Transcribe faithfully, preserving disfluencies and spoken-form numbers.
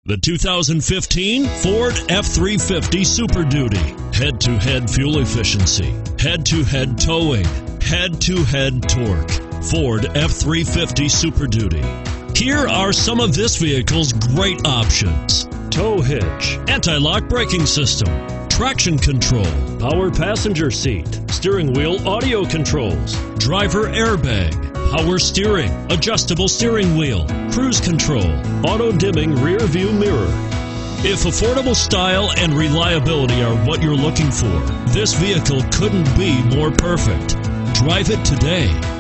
The two thousand fifteen Ford F three fifty Super Duty. Head-to-head fuel efficiency, head-to-head towing, head-to-head torque. Ford F three fifty Super Duty. Here are some of this vehicle's great options: tow hitch, anti-lock braking system, traction control, power passenger seat, steering wheel audio controls, driver airbag, power steering, adjustable steering wheel, cruise control, auto dimming rear view mirror. If affordable style and reliability are what you're looking for, this vehicle couldn't be more perfect. Drive it today.